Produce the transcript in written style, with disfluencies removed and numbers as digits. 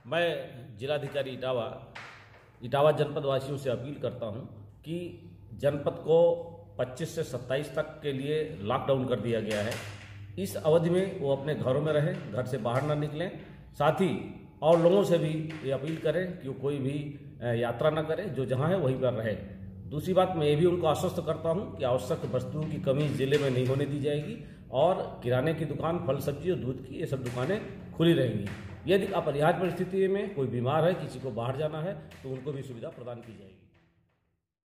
मैं जिलाधिकारी इटावा जनपद वासियों से अपील करता हूं कि जनपद को 25 से 27 तक के लिए लॉकडाउन कर दिया गया है। इस अवधि में वो अपने घरों में रहें, घर से बाहर ना निकलें। साथ ही और लोगों से भी ये अपील करें कि वो कोई भी यात्रा ना करें, जो जहां है वहीं पर रहे। दूसरी बात, मैं ये भी उनको आश्वस्त करता हूं कि आवश्यक वस्तुओं की कमी जिले में नहीं होने दी जाएगी और किराने की दुकान, फल सब्जी और दूध की ये सब दुकानें खुली रहेंगी। यदि अपरिहार्य परिस्थिति में कोई बीमार है, किसी को बाहर जाना है, तो उनको भी सुविधा प्रदान की जाएगी।